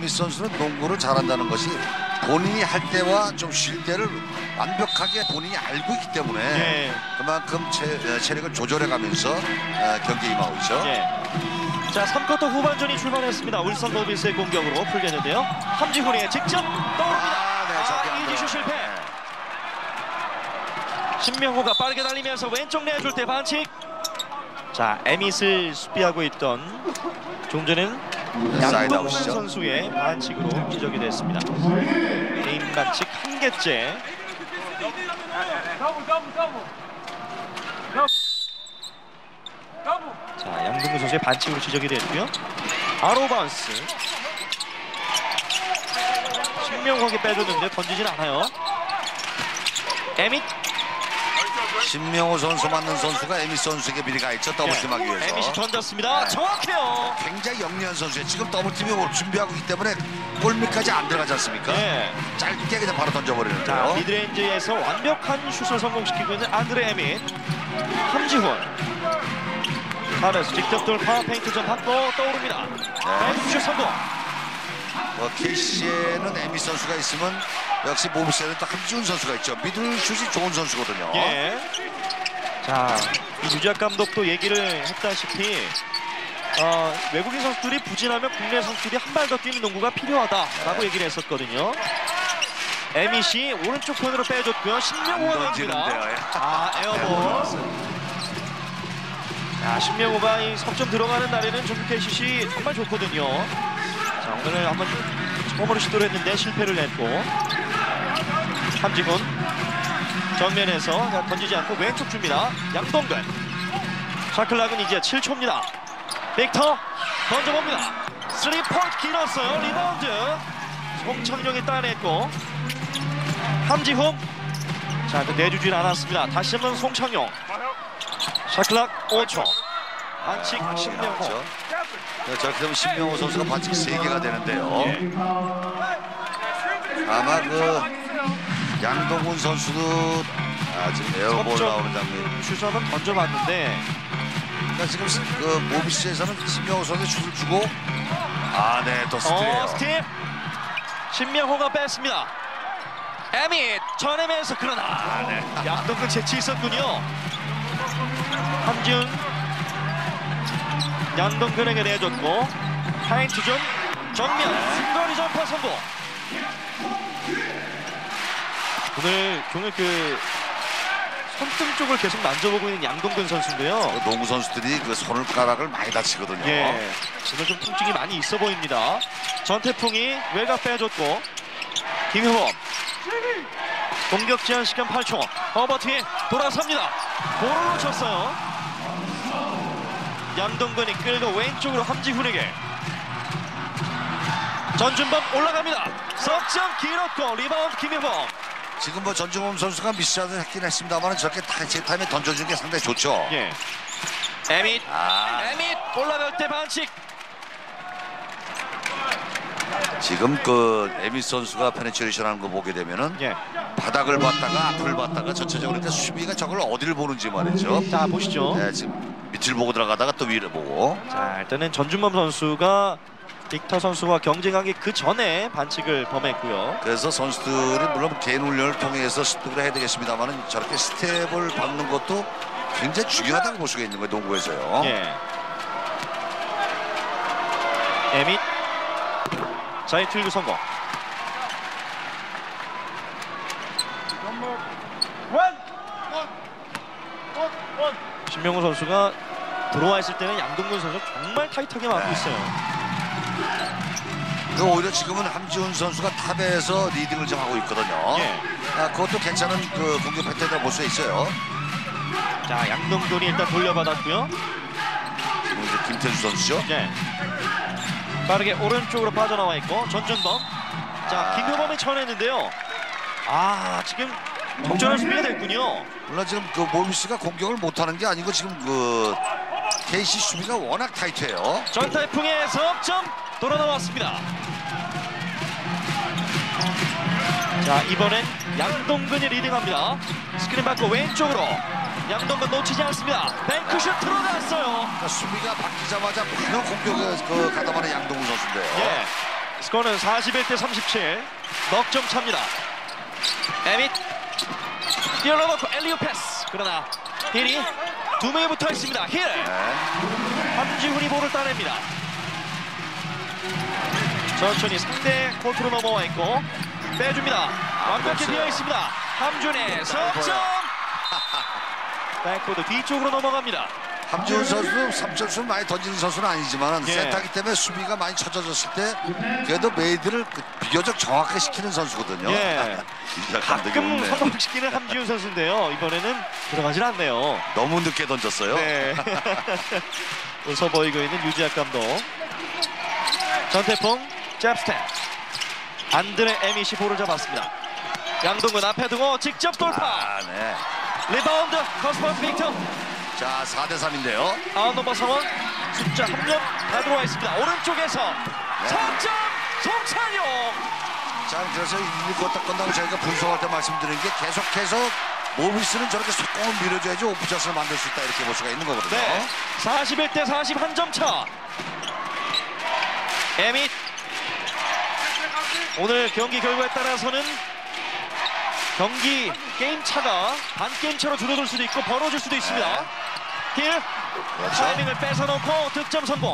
에미 선수는 농구를 잘한다는 것이 본인이 할 때와 좀 쉴 때를 완벽하게 본인이 알고 있기 때문에 예. 그만큼 체력을 조절해가면서 경기에 임하고 있죠. 예. 자, 3쿼터 후반전이 출발했습니다. 울산 모비스의 공격으로 풀겠는데요. 함지훈이 직접 떠오릅니다. 이지슈 실패. 신명호가 빠르게 달리면서 왼쪽 내줄 때 반칙. 자, 에밋을 수비하고 있던 조금 전에는 양동근 선수의 반칙으로 지적이 됐습니다. 개인 반칙 1개째. 자, 양동근 선수의 반칙으로 지적이 됐고요. 바로 바운스. 신명호에게 빼줬는데 던지진 않아요. 에밋. 신명호 선수 맞는 선수가 에밋 선수에게 미리 가 있죠. 더블팀하기 위해서. 에밋이 던졌습니다. 정확해요. 굉장히 영리한 선수예요. 지금 더블팀이 준비하고 있기 때문에 골밑까지 안 들어가지 않습니까? 짧게 그냥 바로 던져버리는데요. 자, 미드레인지에서 완벽한 슛을 성공시키고 있는 안드레 에밋. 함지훈. 파레스 직접 돌파 페인트전 받고 떠오릅니다. 슛 성공. KC에는 에밋 선수가 있으면 역시 모비스에는 또 함지훈 선수가 있죠. 미들 슛이 좋은 선수거든요. 예. 자, 이 유작 감독도 얘기를 했다시피 외국인 선수들이 부진하면 국내 선수들이 한 발 더 뛰는 농구가 필요하다라고 얘기를 했었거든요. 에밋이 오른쪽 편으로 빼줬고요. 신명호가 던집니다. 에어볼. 자, 신명호가 이 석점 들어가는 날에는 전북 KCC 정말 좋거든요. 자, 오늘 한번 처음으로 시도를 했는데 실패를 냈고, 함지훈 정면에서 던지지 않고 왼쪽 줍니다. 양동근. 샤클락은 이제 7초입니다. 빅터 던져봅니다. 3포인트 길었어요. 리바운드 송창용이 따냈고, 함지훈. 자, 내주진 않았습니다. 다시 한번 송창용. 샤클락 5초. 반칙 신명호. 저렇게 되면 신명호 선수가 반칙 3개가 되는데요. 아마 양동근 선수도 지금 에어볼 나오는 장면. 슛은 던져봤는데, 그러니까 지금 모비스에서는 신명호 선수 슛을 주고 또 스틸이에요. 스틸. 신명호가 뺐습니다. 에밋 전해면서 그러나 양동근 재치 있었군요. 함지훈 양동근에게 내줬고, 파인트존 정면 중거리 점퍼 성공. 오늘 종일 손등 쪽을 계속 만져보고 있는 양동근 선수인데요. 농구 선수들이 손가락을 많이 다치거든요. 예, 지금 좀 통증이 많이 있어 보입니다. 전태풍이 외곽 빼줬고, 김효범 공격 제한 시간 8초. 허버트에 돌아섭니다. 볼을 놓쳤어요. 양동근이 끌고 왼쪽으로 함지훈에게. 전준범 올라갑니다. 석점 길었고, 리바운드 김효범. 지금 전준범 선수가 미스샷을 했긴 했습니다만 저렇게 제 타임에 던져주는 게 상당히 좋죠. 예. 에밋. 에밋 올라갈 때 반칙. 지금 에밋 선수가 페네트레이션 하는 거 보게 되면은 바닥을 봤다가 앞을 봤다가 전체적으로 그러니까 수비가 저걸 어디를 보는지 말이죠. 자, 보시죠. 네, 지금 밑을 보고 들어가다가 또 위를 보고. 자, 일단은 전준범 선수가 빅터 선수와 경쟁하기 그 전에 반칙을 범했고요. 그래서 선수들이 물론 개인 훈련을 통해서 습득을 해야 되겠습니다만 저렇게 스텝을 밟는 것도 굉장히 중요하다고 볼 수가 있는 거예요, 농구에서요. 예. 에밋. 자이틀 성공. 신명호 선수가 들어와 있을 때는 양동근 선수 정말 타이트하게 막고 있어요. 오히려 지금은 함지훈 선수가 탑에서 리딩을 좀 하고 있거든요. 그것도 괜찮은 공격 패턴이라고 볼 수 있어요. 자, 양동근이 일단 돌려받았고요. 지금 이제 김태수 선수죠. 빠르게 오른쪽으로 빠져나와 있고, 전준범. 자, 김효범이 쳐냈는데요. 지금 적절한 수비가 됐군요. 물론 지금 모비스가 공격을 못하는 게 아니고 지금 KC 수비가 워낙 타이트해요. 전태풍의 석점 돌아 나왔습니다. 자, 이번엔 양동근이 리딩합니다. 스크린 받고 왼쪽으로. 양동근 놓치지 않습니다. 뱅크슛 들어갔어요. 그러니까 수비가 바뀌자마자 바로 공격에 가담하는 양동근 선수인데요. 스코어는 41대 37. 넉점 차입니다. 에밋 뛰어넘었고 엘리오 패스. 그러나 힐이 두 명이 붙어 있습니다. 힐. 함지훈이 볼을 따냅니다. 천천히 상대 코트로 넘어와 있고 빼줍니다. 완벽히 비어 있습니다. 함준의 석점. 백코드 뒤쪽으로 넘어갑니다. 함지훈 선수도 3점슛 많이 던지는 선수는 아니지만 센터기 때문에 수비가 많이 쳐져졌을 때 그래도 메이드를 비교적 정확하게 시키는 선수거든요. 가끔 성공시키는 함지훈 선수인데요. 이번에는 들어가질 않네요. 너무 늦게 던졌어요. 네. 웃어 보이고 있는 유지학 감독. 전태풍 잽스텝. 안드레 에밋이 볼을 잡았습니다. 양동근 앞에 두고 직접 돌파. 네. 리바운드 커스퍼스 빅터. 자, 4대 3인데요. 아웃넘버 상황. 숫자 한 명 다 들어와 있습니다. 오른쪽에서 석점 송찬용. 자, 그래서 1쿼터 끝나고 저희가 분석할 때 말씀드린 게 계속해서 모비스는 저렇게 속공을 밀어줘야지 오프샷을 만들 수 있다 이렇게 볼 수가 있는 거거든요. 네. 41대 41점 차. 에밋. 오늘 경기 결과에 따라서는 경기 게임 차가 반 게임 차로 줄어들 수도 있고 벌어질 수도 있습니다. 힐. 타이밍을 뺏어놓고 득점 성공.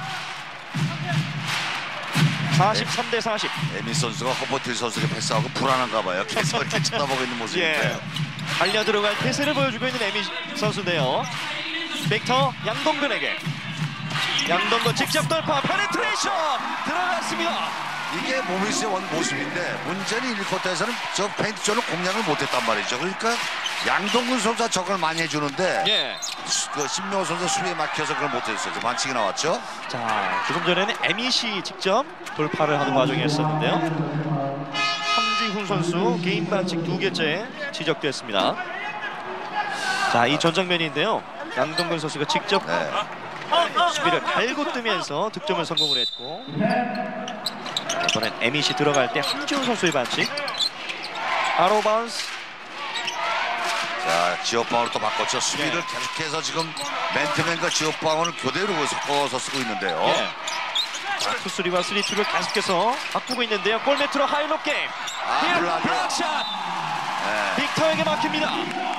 43대 40. 에밋 선수가 허버틸 선수에게 패스하고 불안한가 봐요. 계속 이렇게 쳐다보고 있는 모습인데요. 달려 들어갈 태세를 보여주고 있는 에밋 선수인데요. 빅터 양동근에게. 양동근 직접 돌파 페네트레이션 들어갔습니다. 이게 모비스의 원 모습인데 문제는 1쿼터에서는 저 페인트 존을 공략을 못했단 말이죠. 그러니까 양동근 선수가 저걸 많이 해주는데 그 신명호 선수 수비에 막혀서 그걸 못했어요. 반칙이 나왔죠. 자, 조금 전에는 에밋이 직접 돌파를 하는 과정이었었는데요. 함지훈 선수 개인 반칙 2개째 지적됐습니다. 자, 이 전 장면인데요. 양동근 선수가 직접 수비를 갈고 뜨면서 득점을 성공을 했고, 이번엔 에밋이 들어갈 때 함지훈 선수의 반칙. 아로바운스. 자, 지오방으로 또 바꿨죠. 수비를 계속해서 지금 맨투맨과 지오방을 교대로 섞어서 쓰고 있는데요. 자, 투쓰리와 3-2를 계속해서 바꾸고 있는데요. 골밑으로 하이로 게임. 블락샷. 빅터에게 막힙니다.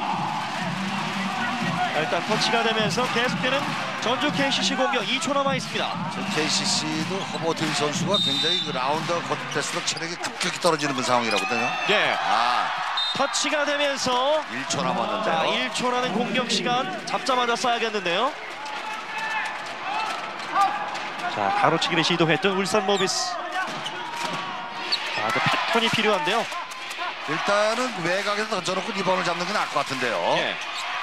일단 터치가 되면서 계속되는 전주 KCC 공격. 2초 남아 있습니다. KCC도 허버틸 선수가 굉장히 그 라운드 겉에서도 체력이 급격히 떨어지는 그 상황이라거든요. 터치가 되면서 1초 남았는데요. 자, 1초라는 공격 시간 잡자마자 쏴야겠는데요. 자, 가로치기를 시도했던 울산 모비스. 자, 그 패턴이 필요한데요. 일단은 외곽에서 던져놓고 리바운드 잡는 게 나을 것 같은데요.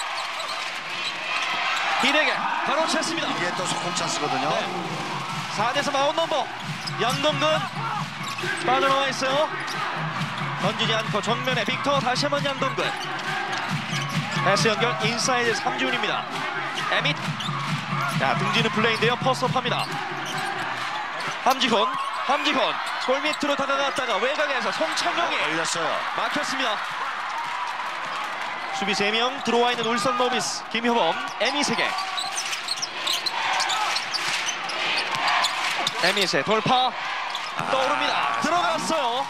힐에게 바로 찼습니다. 이게 또 속공 찬스거든요. 4대에서 마운 넘버. 양동근 빠져나와 있어요. 던지지 않고 정면에 빅터. 다시 한번 양동근. 패스 연결 인사이드 함지훈입니다. 에밋. 자, 등지는 플레이인데요. 퍼스업합니다. 함지훈 골밑으로 다가갔다가 외곽에서 송창용이 걸렸어요. 막혔습니다. 수비 3명 들어와 있는 울산 모비스. 김효범, 에밋에게. 에밋의 돌파 떠오릅니다. 들어갔어요.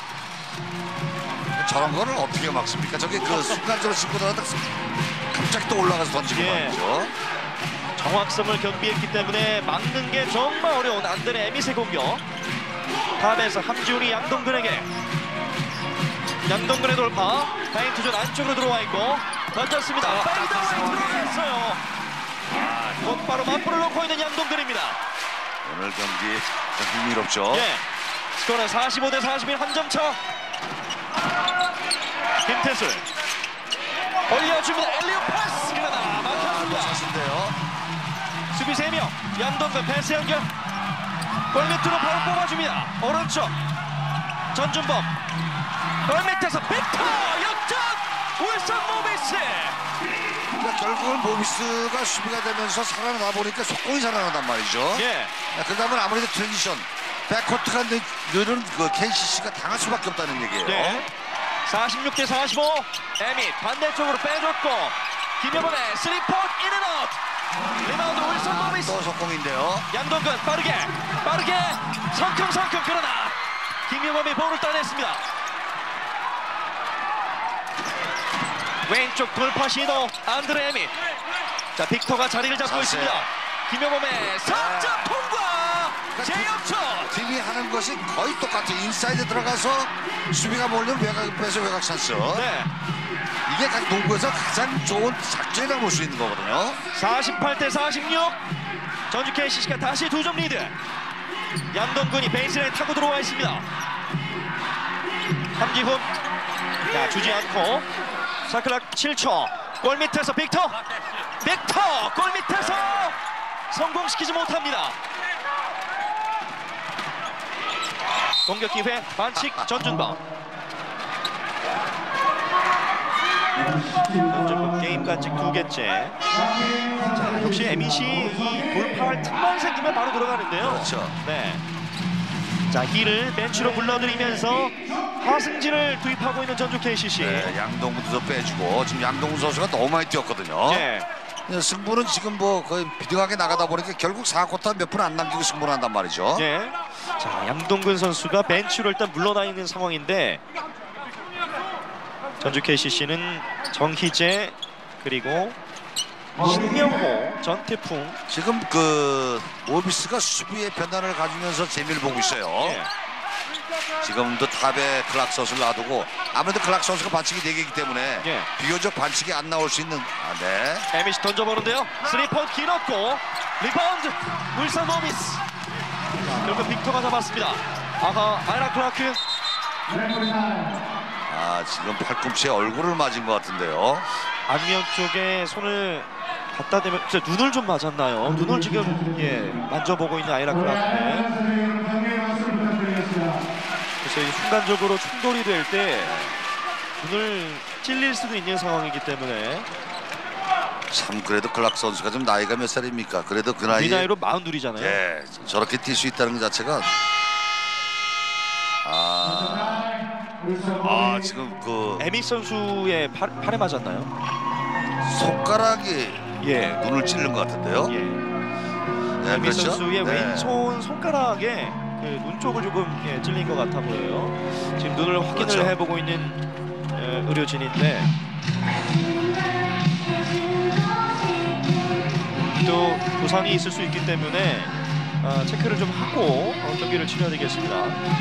저런 거를 어떻게 막습니까? 저게 그 순간적으로 짚고 나가다 갑자기 또 올라가서 던지고 말이죠. 정확성을 겸비했기 때문에 막는 게 정말 어려운 안드레 에밋의 공격. 탑에서 함지훈이 양동근에게. 양동근의 돌파. 페인트존 안쪽으로 들어와 있고 던졌습니다. 페이드웨이 들어갔어요. 곧바로 맞불을 놓고 있는 양동근입니다. 오늘 경기 흥미롭죠. 스코어는 45대 41 한 점 차. 김태술 올려줍니다. 엘리오 패스. 그러나 막혔습니다. 수비 3명. 양동근 패스 연결. 골밑으로 바로 뽑아줍니다. 오른쪽 전준범. 골밑에서 빅터 역전. 울산 모비스. 그러니까 결국은 모비스가 수비가 되면서 살아나다 보니까 속공이 살아나단 말이죠. 그러다 보면 아무래도 트랜지션 백코트가 늘은 그 KCC가 당할 수밖에 없다는 얘기예요. 46대 45. 에밋 반대쪽으로 빼줬고 김효범의 3포인트 인앤아웃. 리바운드 울산 모비스. 또 속공인데요. 양동근 빠르게 성큼 그러나 김용범이 볼을 따냈습니다. 왼쪽 돌파 시도 안드레 에미. 자, 빅터가 자리를 잡고 있습니다. 김용범의 3점 통과. 제역전. 팀이 하는 것이 거의 똑같아요. 인사이드 들어가서 수비가 몰리면 외곽에서 외곽 찬스. 네. 이게 농구에서 가장 좋은 작전이라고 볼 수 있는 거거든요. 48대 46. 전주 KCC가 다시 2점 리드. 양동근이 베이스라인 타고 들어와 있습니다. 함기훈. 자, 주지 않고 샤클락 7초. 골 밑에서 빅터. 골 밑에서 성공시키지 못합니다. 공격 기회 반칙 전준범. 전준범 게임 반칙 2개째. 자, 역시 MEC 이 돌파할 틈만 생기면 바로 들어가는데요. 그렇죠. 네. 자, 힐을 벤치로 불러들이면서 하승진을 투입하고 있는 전주 KCC. 네, 양동근도 빼주고 지금 양동근 선수가 너무 많이 뛰었거든요. 네. 승부는 지금 뭐 거의 비등하게 나가다 보니까 결국 4쿼터 몇 분 안 남기고 승부를 한단 말이죠. 네. 자, 양동근 선수가 벤치로 일단 물러나 있는 상황인데 전주 KCC는 정희재 그리고 신명호, 전태풍. 지금 그 오비스가 수비의 변화를 가지면서 재미를 보고 있어요. 네. 지금도 탑에 클락 선수를 놔두고 아무래도 클락 선수가 반칙이 4개이기 때문에 네. 비교적 반칙이 안 나올 수 있는 네. 에미시 던져보는데요. 3포인트 길었고 리바운드 울산 오비스. 자, 결국 빅터가 잡았습니다. 아이라 클라크. 지금 팔꿈치에 얼굴을 맞은 것 같은데요. 안면 쪽에 손을 갖다 대면 눈을 좀 맞았나요? 눈을 지금 만져보고 있는 아이라 클라크네. 그래서 이 순간적으로 충돌이 될 때 눈을 찔릴 수도 있는 상황이기 때문에. 참 그래도 클락 선수가 좀 나이가 몇 살입니까? 그래도 그 나이에 이 나이로 42이잖아요. 예, 저렇게 뛸 수 있다는 것 자체가 지금 그 에미 선수의 팔에 맞았나요? 손가락이 눈을 찌른 것 같은데요. 네, 에미 그렇죠? 선수의 네. 왼손 손가락에 그 눈 쪽을 조금 찔린 것 같아 보여요. 지금 눈을 확인을 그렇죠. 해보고 있는 의료진인데 또 부상이 있을 수 있기 때문에 체크를 좀 하고 경기를 치러야 되겠습니다.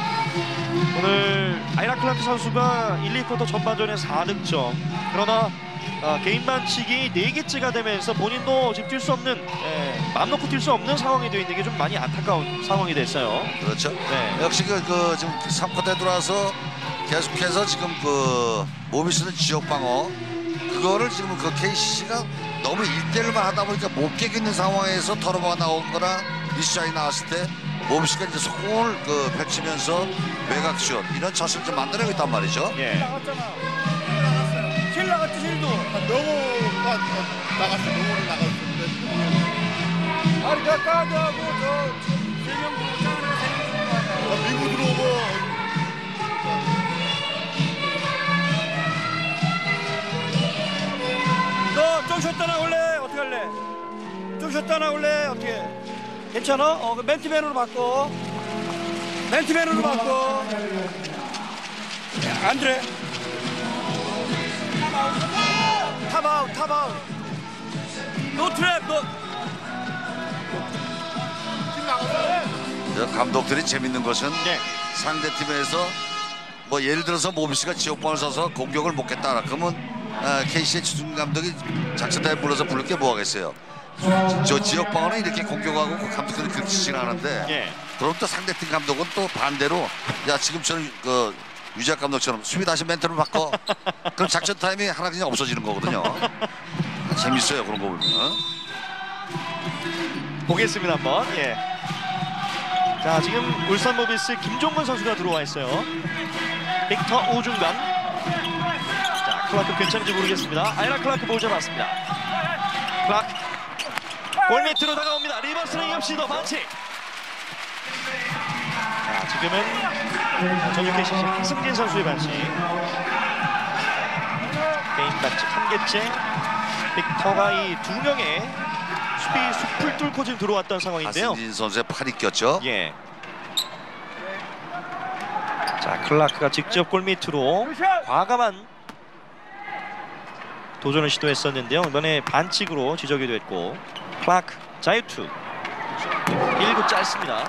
오늘 아이라 클라크 선수가 1, 2쿼터 전반전에 4득점. 그러나 개인 반칙이 4개째가 되면서 본인도 지금 뛸 수 없는 마음 놓고 뛸 수 없는 상황이 되어 있는 게 좀 많이 안타까운 상황이 됐어요. 그렇죠. 네. 역시 지금 3쿼터에 들어와서 계속해서 지금 몸이 쓰는 지역 방어 그거를 지금 KCC가 너무 1대1만 하다 보니까 못 깨겠는 상황에서 턴오버가 나오거나 미스샷이 나왔을 때 몸씨가 이제 속공을 펼치면서 외곽슛 이런 샷을 좀 만들어내고 있단 말이죠. 예. 실 나갔지 실도 너무가 나갔어. 너무를 나갔는데 아니 가까하고 저 3명 들어오잖아요. 밀고 들어오고 너 좀 쉬었다 나올래? 어떻게 할래? 좀 쉬었다 나올래? 어떻게 괜찮아? 그 맨투맨으로 바꿔. 맨투맨으로 바꿔. 안드레 탑아웃 노 트랩 너 감독들이 재밌는 것은 네. 상대 팀에서 뭐 예를 들어서 모비스가 지역방을 써서 공격을 못겠다 그러면 KC의 주중 감독이 작전타임 불러서 부를 게 뭐 하겠어요. 저 지역방어는 이렇게 공격하고 그 감독들이 그렇게 지시하는데 예. 그럼 또 상대팀 감독은 또 반대로 야 지금처럼 유재학 감독처럼 수비 다시 멘트를 바꿔. 그럼 작전 타임이 하나 그냥 없어지는 거거든요. 재밌어요 그런 거 보면. 보겠습니다 한번. 예. 자, 지금 울산 모비스 김종근 선수가 들어와 있어요. 빅터 우중간. 자, 클라크 괜찮은지 모르겠습니다. 아이라 클라크 볼 잡았습니다. 클라크 골 밑으로 다가옵니다. 리버스 레이업 시도 반칙. 자, 지금은 전주 KCC 하승진 선수의 반칙. 개인 반칙 1개째. 빅터가 이 2명의 수비 숲을 뚫고 지금 들어왔던 상황인데요. 하승진 선수의 팔이 꼈죠. 예. 클라크가 직접 골밑으로 과감한 도전을 시도했었는데요. 이번에 반칙으로 지적이 됐고 클라크 자유투 1구 짧습니다.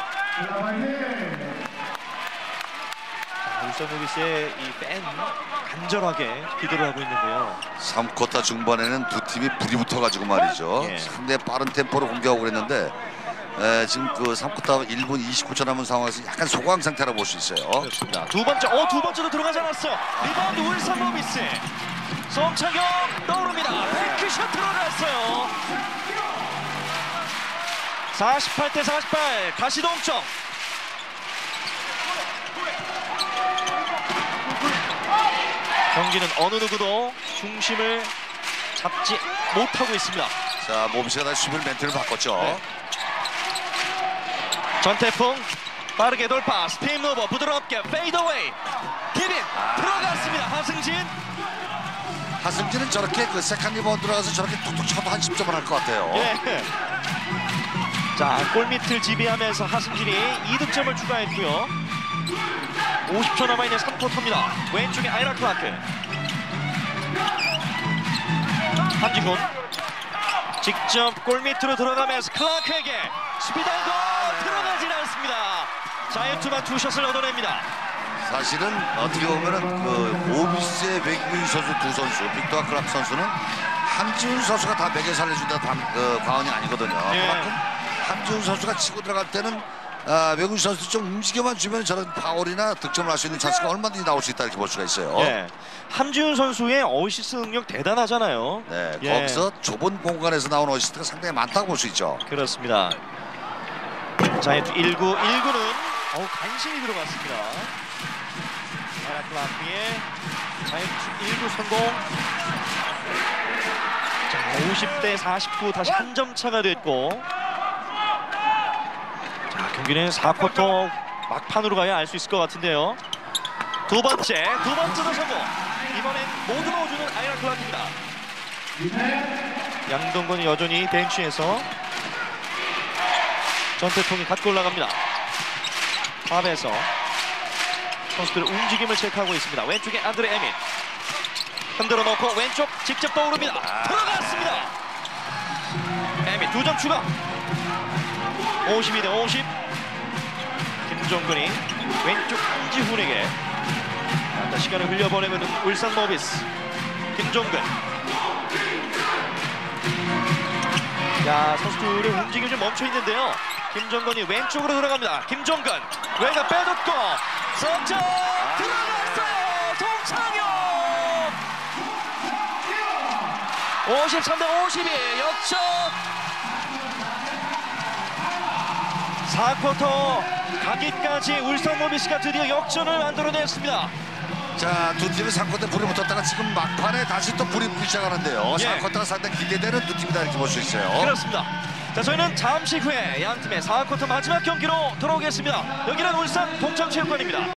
울산 모비스의 이 팬 간절하게 기도를 하고 있는데요. 3쿼터 중반에는 두 팀이 불이 붙어가지고 말이죠. 예. 상당히 빠른 템포로 공격하고 그랬는데 지금 그 3쿼터 1분 29초 남은 상황에서 약간 소강 상태라고 볼 수 있어요. 그렇습니다. 두 번째도 들어가지 않았어. 리바운드 울산 모비스. 송창용 떠오릅니다. 뱅크샷 들어갔어요. 48대 48 다시 동점. 경기는 어느 누구도 중심을 잡지 못하고 있습니다. 자, 모비스가 다시 수비를 멘트를 바꿨죠. 네. 전태풍 빠르게 돌파 스피인 오버 부드럽게 페이드어웨이 기빈 들어갔습니다. 하승진은 저렇게 그 세컨 리바운드 들어가서 저렇게 툭툭 쳐도 한 10점을 할 것 같아요. 예. 자, 골밑을 지배하면서 하승진이 2득점을 추가했고요. 50초 남아있는 3쿼터입니다. 왼쪽에 아이라 클라크. 함지훈 직접 골밑으로 들어가면서 클라크에게 스피드하고 들어가진 않습니다. 자유투만 투샷을 얻어냅니다. 사실은 어떻게 보면은 그 모비스의 외국인 선수 두 선수 빅터와 클라크 선수는 함지훈 선수가 다 매개 살려준다 과언이 아니거든요. 예. 그만큼 함지훈 선수가 치고 들어갈 때는 외국인 선수 좀 움직여만 주면 저런 파울이나 득점을 할 수 있는 찬스가 얼마든지 나올 수 있다 이렇게 볼 수가 있어요. 예. 함지훈 선수의 어시스트 능력 대단하잖아요. 네, 예. 거기서 좁은 공간에서 나온 어시스트가 상당히 많다고 볼 수 있죠. 그렇습니다. 자유투 1구는 간신히 들어갔습니다. 아이라 클라크의 자유투 1구 성공. 자, 50대 49 다시 한 점 차가 됐고, 자, 경기는 4쿼터 막판으로 가야 알 수 있을 것 같은데요. 두 번째도 성공. 이번엔 모두 넣어주는 아이라 클라크입니다. 양동근이 여전히 벤치에서 전태풍이 갖고 올라갑니다. 탑에서 선수들의 움직임을 체크하고 있습니다. 왼쪽에 안드레 에민 흔들어 놓고 왼쪽 직접 떠오릅니다. 들어갔습니다. 에민 2점 추가. 52대 50. 김종근이 왼쪽 함지훈에게 시간을 흘려보내면 울산 모비스. 김종근. 자, 선수들의 움직임이 좀 멈춰 있는데요. 김종근이 왼쪽으로 들어갑니다. 김종근 외곽 빼줬고 석점 들어갔어요. 송창용 53대 52 역전. 4쿼터 가기까지 울산 모비스가 드디어 역전을 만들어냈습니다. 자, 두 팀이 3쿼터에 불이 붙었다가 지금 막판에 다시 또 불이 붙기 시작하는데요. 예. 4쿼터가 상당히 기대되는 두 팀이다 이렇게 볼 수 있어요. 그렇습니다. 자, 저희는 잠시 후에 양 팀의 4쿼터 마지막 경기로 돌아오겠습니다. 여기는 울산 동천체육관입니다.